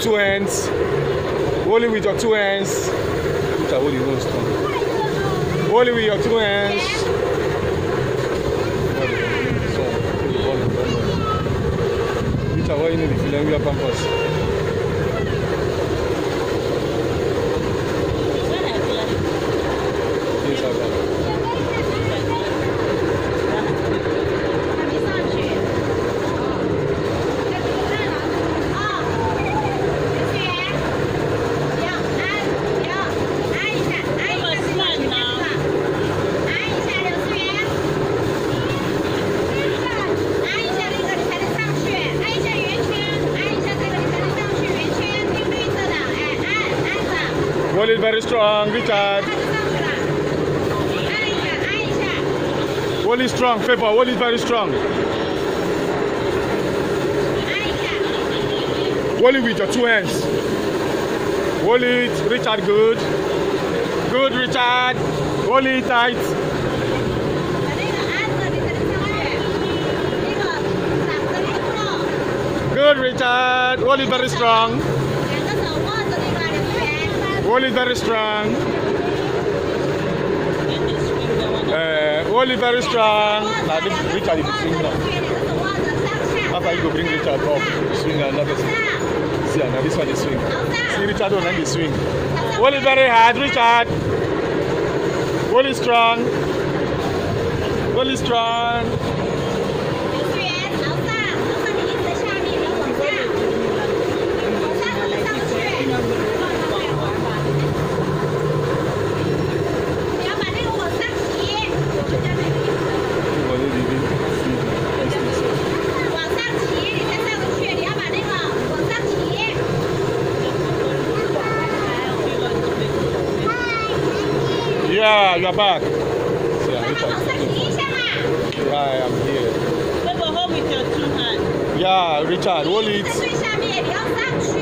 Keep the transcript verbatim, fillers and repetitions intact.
two hands. Hold it with your two hands. Look at hold it nose strong. Hold it with your two hands. Which are why you know the feeling we are pampers. Hold it very strong, Richard. Hold it strong, Pepper. Hold it very strong. Hold it with your two hands. Hold it, Richard. Good. Good, Richard. Hold it tight. Good, Richard. Hold it very strong. Hold it very strong. Uh, hold it very strong. Now, this Richard is swing now. After you go bring Richard up, swing another swing. See, now this one is swing. See, Richard on the swing. Hold it very hard, Richard. Hold it strong. Hold it strong. Yeah, you're back. Yeah, I am here. Hold with your two hands. Yeah, Richard, hold it.